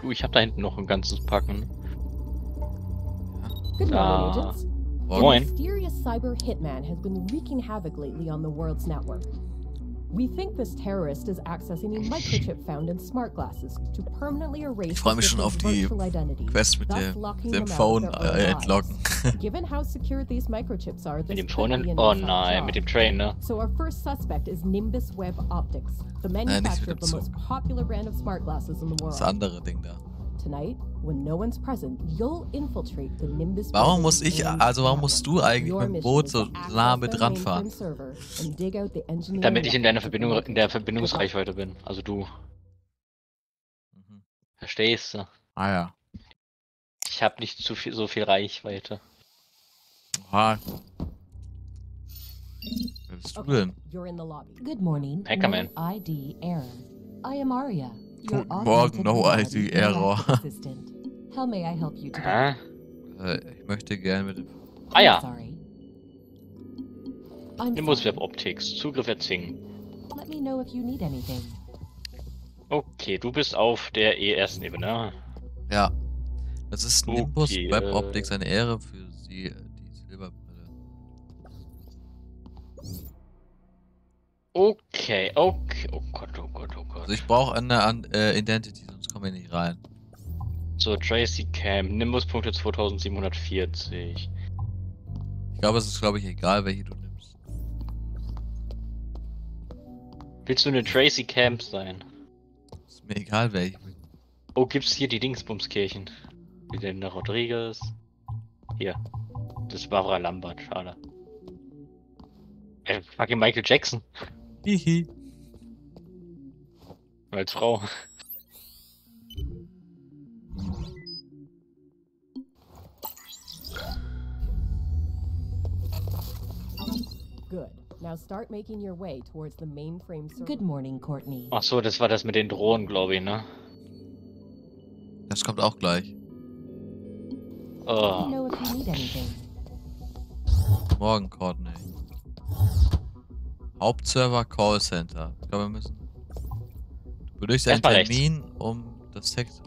Du, ich habe da hinten noch ein ganzes Packen. Good morning, Da. agents. A Moin. mysterious cyber hitman has been wreaking havoc lately on the world's network. We think this terrorist is accessing a microchip found in smart glasses to permanently erase Ich freue mich schon auf die virtual identity, Quest mit thus dem locking dem them out of Phone their own lives. entlocken. Given how secure these microchips are, Mit this dem could Phone? be an Oh inside nein, job. mit dem Train, ne? So our first suspect is Nimbus Web Optics, the manufacturer of dem the most popular brand of smart glasses in the Das world. andere Ding da. Tonight, when no one's present, you'll infiltrate the Nimbus. Warum muss ich, also warum musst du eigentlich mit dem Boot so nah mit ranfahren? Damit ich in der Verbindungsreichweite bin. Also du. Mhm. Verstehst du? Ah ja. Ich habe nicht so viel Reichweite. Oha. Wer bist du denn? You're in the lobby. Good morning. Hackerman. No ID error. I am Arya. Your Guten Morgen, augmented no reality ID error. interactive assistant. How may I help you today? Hä? Ich möchte gerne mit dem... Ah ja. Sorry. I'm Nimbus sorry. Web Optics. Zugriff erzwingen. Let me know if you need anything. Okay, du bist auf der ersten Ebene. Ja. Das ist Nimbus Okay, Web Optics, eine Ehre für Sie, die Silberbrille. Okay. Oh Gott. Also ich brauche eine Identity, sonst kommen wir nicht rein. So, Tracy Camp. Nimbus-Punkte 2740. Ich glaube, es ist, glaube ich, egal, welche du nimmst. Willst du eine Tracy Camp sein? Ist mir egal, welche. Oh, gibt's hier die Dingsbumskirchen? Wie denn der Rodriguez? Hier. Das ist Barbara Lambert, schade. Fucking Michael Jackson. Hihi. Als Frau. Good. Now start making your way towards the mainframe server. Good morning, Courtney. Ach so, das war das mit den Drohnen, glaube ich, ne? Das kommt auch gleich. Let me Oh. know if you need anything. Morgen, Courtney. Hauptserver Callcenter. Ich glaube, wir müssen... Du benötigst einen Erstmal rechts. Termin, um das Text...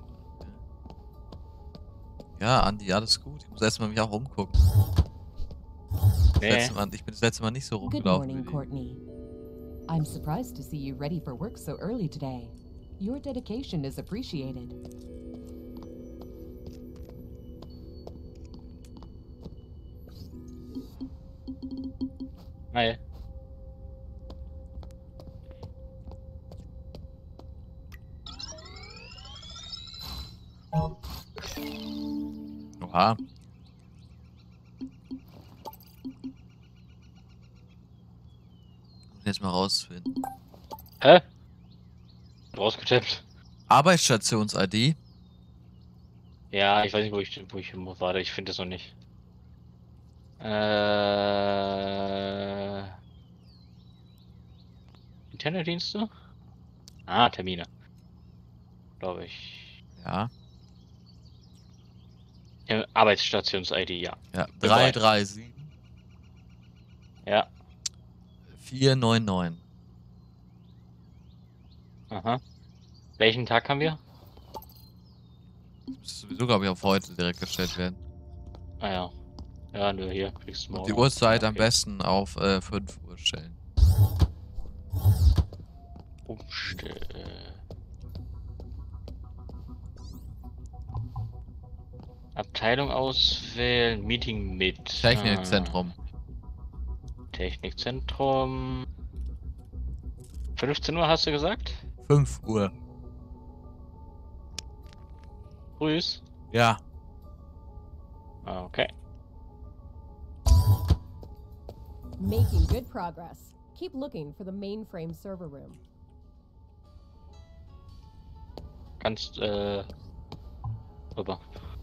Ja, Andi, alles gut. Ich muss erstmal mich auch umgucken. Nee. Ich bin das letzte Mal nicht so Good rumgelaufen. morning, wie die. Courtney. I'm surprised to see you ready for work so early today. Your dedication is appreciated. Hi. Oha. Jetzt mal rausfinden. Hä? Rausgetippt. Arbeitsstations-ID. Ja, ich weiß nicht, wo ich hin muss. Warte, ich finde das noch nicht. Internetdienste? Ah, Termine. Glaube ich. Ja. Ja, Arbeitsstations-ID, ja. Ja. Dabei. 337 Ja. 499. Aha. Welchen Tag haben wir? Das müsste sowieso, glaube ich, auf heute direkt gestellt werden. Ah ja. Ja, nur hier. Kriegst du Und morgen. die Uhrzeit am Okay. besten auf 5 Uhr stellen. Abteilung auswählen, Meeting mit. Technikzentrum. Technikzentrum. 15 Uhr hast du gesagt? 5 Uhr. Grüß. Ja. Ah, okay. Making good progress. Keep looking for the mainframe server room. Kannst, rüber.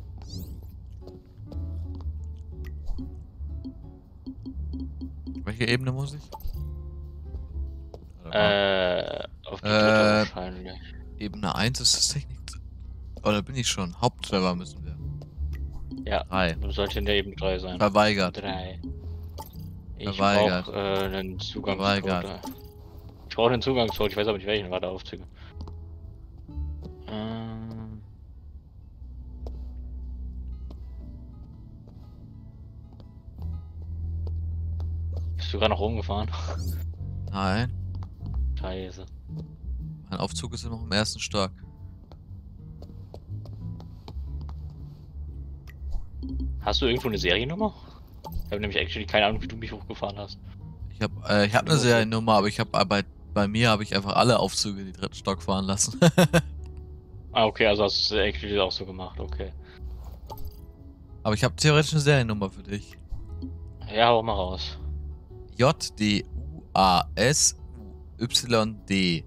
Welche Ebene muss ich? Warte mal. Auf die dritte wahrscheinlich. Ebene 1 ist das Technik. Oder bin ich schon? Hauptserver müssen wir. Ja, 3. du sollte in der Ebene 3 sein. Verweigert. 3. Ich Verweigert. brauche einen Zugangscode. Verweigert. Ich brauche einen Zugangscode, ich weiß aber nicht welchen, warte, Aufzüge. Bist du gerade noch rumgefahren? Nein. Scheiße. Mein Aufzug ist noch im ersten Stock. Hast du irgendwo eine Seriennummer? Ich habe nämlich actually keine Ahnung, wie du mich hochgefahren hast. Ich hab eine Seriennummer, aber bei mir habe ich einfach alle Aufzüge in den dritten Stock fahren lassen. Ah, okay, also hast du es actually auch so gemacht, okay. Aber ich habe theoretisch eine Seriennummer für dich. Ja, hau mal raus. JDUAS YD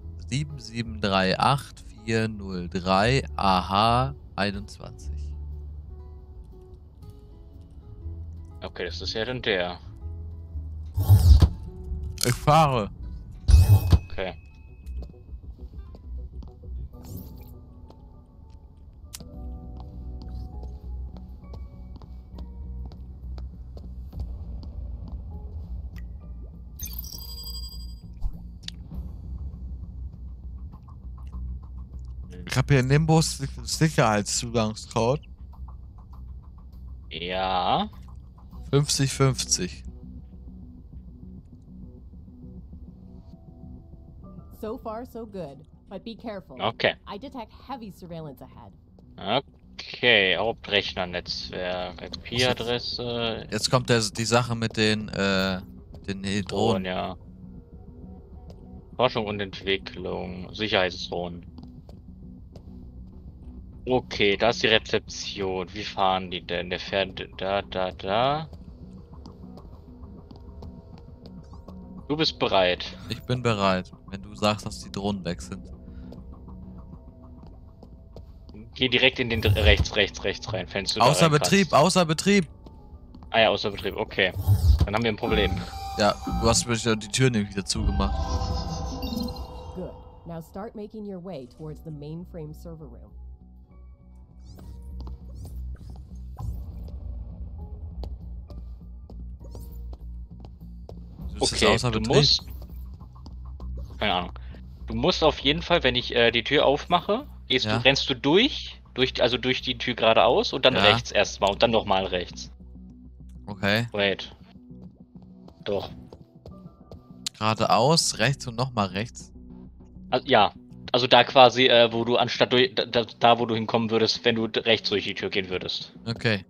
7738403 AH 21. Okay, das ist ja dann der. Ich fahre. Okay. Ich habe hier Nimbus Sicherheitszugangscode Ja. 5050. So far, so good. But be careful. Okay. I detect heavy surveillance ahead. Okay, Hauptrechnernetzwerk, IP-Adresse. Jetzt kommt die Sache mit den Drohnen. Drohnen, ja. Forschung und Entwicklung, Sicherheitsdrohnen. Okay, da ist die Rezeption. Wie fahren die denn? Der fährt da. Du bist bereit. Ich bin bereit, wenn du sagst, dass die Drohnen weg sind. Geh direkt in den rechts rein. Fällst du da Außer reinpasst. Betrieb, außer Betrieb. Ah ja, außer Betrieb, okay. Dann haben wir ein Problem. Ja, du hast mir die Tür nämlich wieder zugemacht. Good. Now start making your way towards the mainframe server room. Das ist Okay, außer du Betrieb. musst... Keine Ahnung. Du musst auf jeden Fall, wenn ich die Tür aufmache, Ja. rennst du durch die Tür geradeaus und dann Ja. rechts erstmal und dann nochmal rechts. Okay. Wait. Doch. Geradeaus, rechts und nochmal rechts. Also, ja. Also da quasi, wo du anstatt da wo du hinkommen würdest, wenn du rechts durch die Tür gehen würdest. Okay.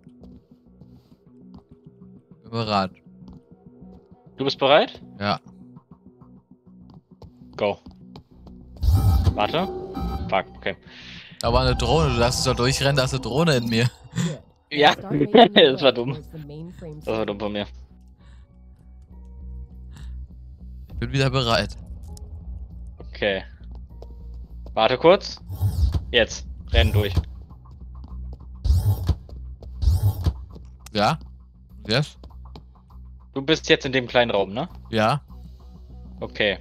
Bin bereit. Du bist bereit? Ja. Go. Warte. Fuck, okay. Aber eine Drohne, du darfst doch durchrennen, da ist eine Drohne in mir. Good. Ja, Start making your das war way dumm. towards the mainframe Das war server dumm von mir. Ich bin wieder bereit. Okay. Warte kurz. Jetzt. Rennen durch. Ja? Yes? Du bist jetzt in dem kleinen Raum, ne? Ja? Okay.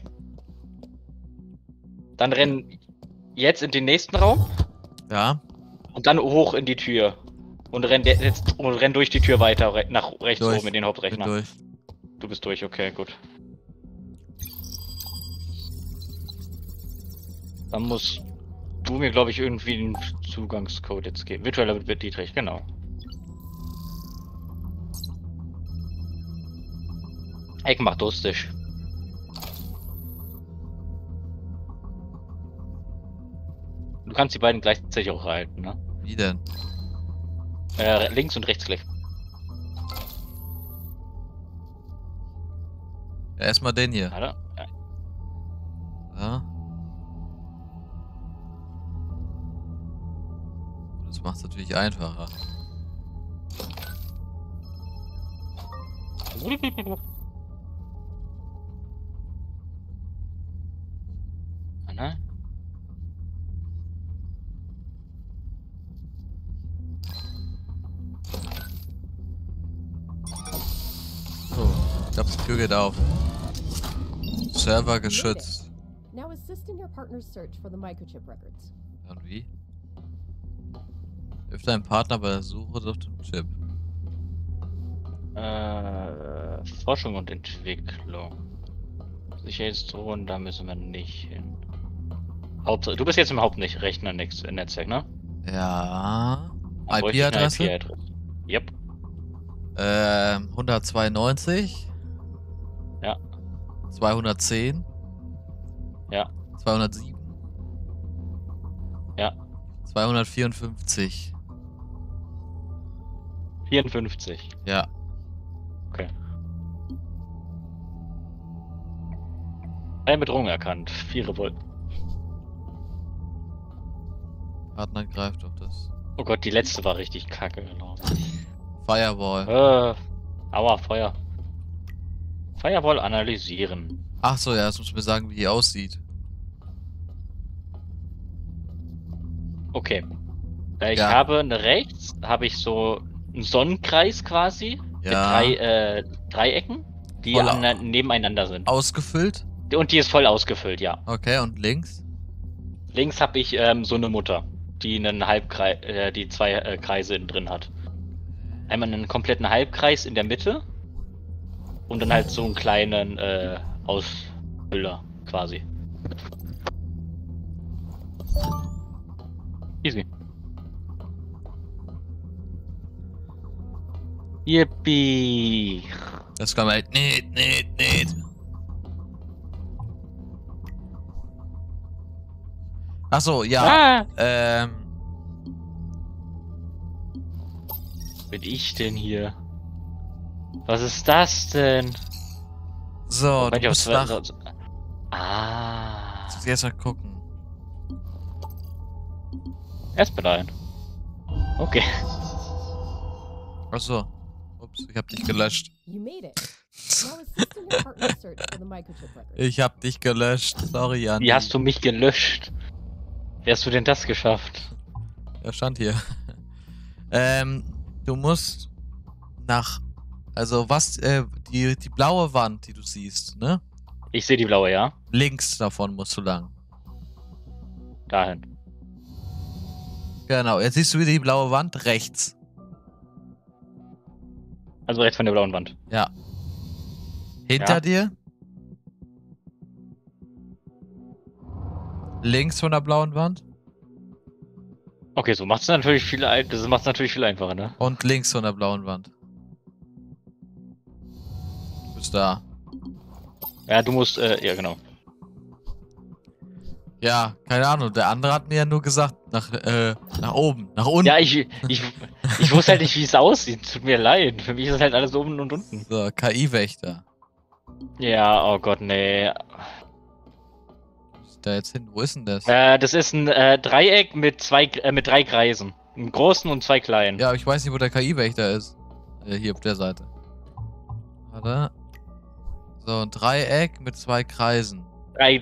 Dann renn jetzt in den nächsten Raum Ja? und dann hoch in die Tür. Und renn durch die Tür weiter nach rechts Durch. oben in den Bin Hauptrechner. durch. Du bist durch, okay, gut. Dann musst du mir, glaube ich, irgendwie einen Zugangscode jetzt geben. Virtueller Dietrich, genau. Eck macht durstig. Du kannst die beiden gleichzeitig auch halten, ne? Wie denn? Links und rechts gleich. Ja, erstmal den hier. Warte. Ja. Ja. Das macht es natürlich einfacher. Anna? So, ich glaube, die Tür geht auf. Server geschützt. Now assist in your partner's search for the microchip records. Und wie? Hilf deinem Partner bei der Suche nach dem Chip. Forschung und Entwicklung. Sicherheitsdrohnen, da müssen wir nicht hin. Du bist jetzt im Hauptrechner-Netzwerk, ne? Ja. Dann bräuchte ich eine IP-Adresse? IP-Adresse. Yep. 192 Ja. 210. Ja. 207. Ja. 254. 54. Ja. Okay. Eine Bedrohung erkannt. 4 Revolt. Partner greift auf das. Oh Gott, die letzte war richtig kacke gelaufen. Firewall. Aua, Feuer. Firewall analysieren. Ach so, ja, das muss mir sagen, wie die aussieht. Okay. Ich Ja. habe rechts, habe ich so einen Sonnenkreis quasi. Mit Ja. 3 Dreiecken, die Voll nebeneinander sind. Ausgefüllt. Und die ist voll ausgefüllt, ja. Okay, und links? Links habe ich so eine Mutter, die einen Halbkreis, die 2 Kreise innen drin hat. Einmal einen kompletten Halbkreis in der Mitte und dann halt so einen kleinen Ausfüller quasi. Easy. Yippie! Das kann man halt nicht. Ach so, ja. Ah! Bin ich denn hier? Was ist das denn? So, du Moment, musst ich hab's- nach... Ah. Muss jetzt mal gucken. Erst mit ein. Okay. Ach so. Ups, ich hab dich gelöscht. You made it. Now assist in your partner's search for the microchip records. Ich hab dich gelöscht. Sorry, Andi. Wie hast du mich gelöscht? Wie hast du denn das geschafft? Er stand hier. Du musst nach... Also was, die blaue Wand, die du siehst, ne? Ich sehe die blaue, ja? Links davon musst du lang. Dahin. Genau, jetzt siehst du wieder die blaue Wand rechts. Also rechts von der blauen Wand. Ja. Hinter Ja. dir. Links von der blauen Wand. Okay, so macht's natürlich viel, das macht's natürlich viel einfacher, ne? Und links von der blauen Wand. Du bist da. Ja, du musst, ja genau. Ja, keine Ahnung. Der andere hat mir ja nur gesagt, nach oben, nach unten. Ja, ich wusste halt nicht, wie es aussieht. Tut mir leid. Für mich ist es halt alles oben und unten. So, KI-Wächter. Ja, oh Gott, nee. Wo ist da jetzt hin? Wo ist denn das? Das ist ein Dreieck mit 3 Kreisen. Einen großen und 2 kleinen. Ja, aber ich weiß nicht, wo der KI-Wächter ist. Hier auf der Seite. Warte. So, ein Dreieck mit 2 Kreisen. 3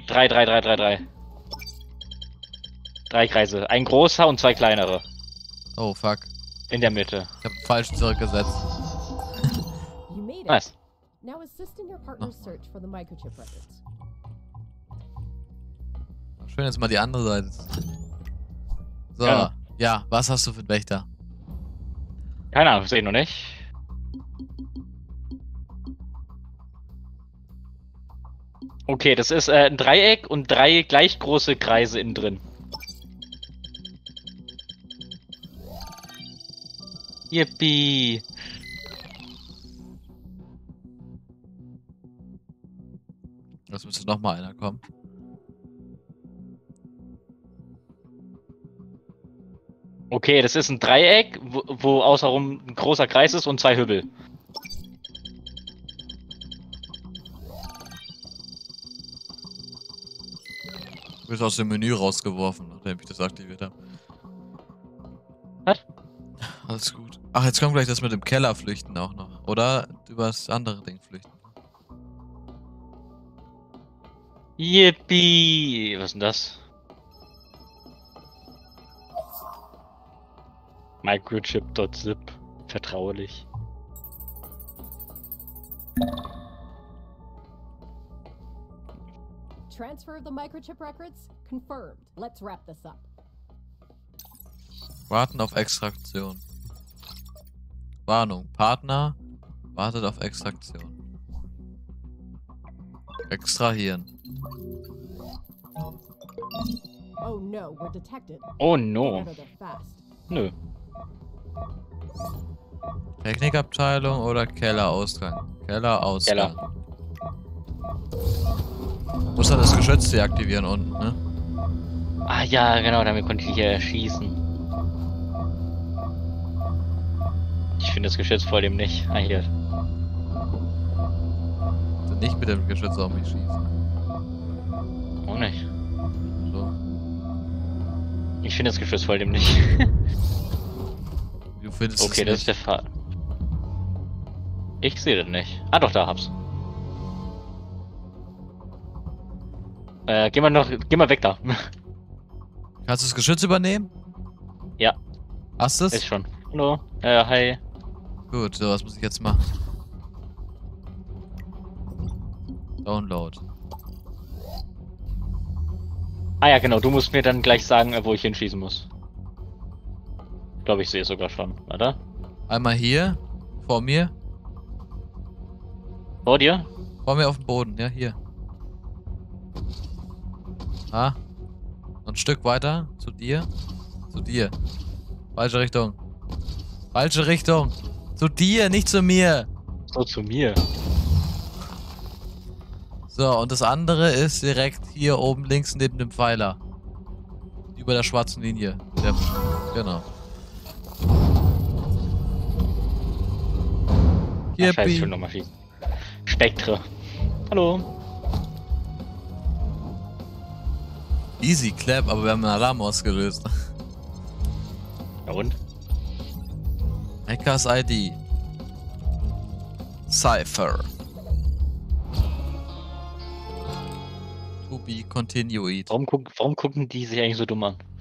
Kreise. Ein großer und 2 kleinere. Oh, fuck. In der Mitte. Ich hab falsch zurückgesetzt. You made it. Nice. Now assist in your partner's search for the microchip records. Schön, jetzt mal die andere Seite. So, Ja. ja, was hast du für einen Wächter? Keine Ahnung, sehe ich noch nicht. Okay, das ist ein Dreieck und 3 gleich große Kreise innen drin. Yippie! Jetzt müsste nochmal einer kommen. Okay, das ist ein Dreieck, wo außenrum ein großer Kreis ist und 2 Hübbel. Du bist aus dem Menü rausgeworfen, nachdem ich das aktiviert habe. Was? Alles gut. Ach, jetzt kommt gleich das mit dem Keller flüchten auch noch. Oder über das andere Ding flüchten. Yippie! Was ist denn das? Microchip.zip. Vertraulich. Transfer of the microchip records confirmed. Let's wrap this up. Warten auf Extraktion. Warnung. Partner wartet auf Extraktion. Extrahieren. Oh no, we're detected. Oh Get no. out of there fast. Nö. Technikabteilung oder Kellerausgang? Kellerausgang. Muss dann das Geschütz deaktivieren unten, ne? Ah ja, genau, damit konnte ich hier erschießen. Ich finde das Geschütz vor dem nicht. Ah, hier. Also nicht mit dem Geschütz auf mich schießen. Auch nicht. So. Ich finde das Geschütz vor dem nicht. Du findest Okay, es das ist der Fall. Ich sehe das nicht. Ah doch, da hab's. Geh mal weg da. Kannst du das Geschütz übernehmen? Ja. Hast du es? Ist schon. Hallo. Hi. Gut, so, was muss ich jetzt machen? Download. Ah ja, genau, du musst mir dann gleich sagen, wo ich hinschießen muss. Ich glaube, ich sehe es sogar schon, oder? Einmal hier, vor mir. Vor dir? Vor mir auf dem Boden, ja, hier. Ah. Noch ein Stück weiter, zu dir. Zu dir. Falsche Richtung. Falsche Richtung. Zu dir, nicht zu mir. So zu mir. So, und das andere ist direkt hier oben links neben dem Pfeiler. Über der schwarzen Linie. Der, genau. Hier, Ach, scheiße, ich will nochmal schießen. Spektre. Hallo. Easy clap, aber wir haben einen Alarm ausgelöst. Ja und? Hackers ID. Cypher. To be continued. Warum gucken die sich eigentlich so dumm an?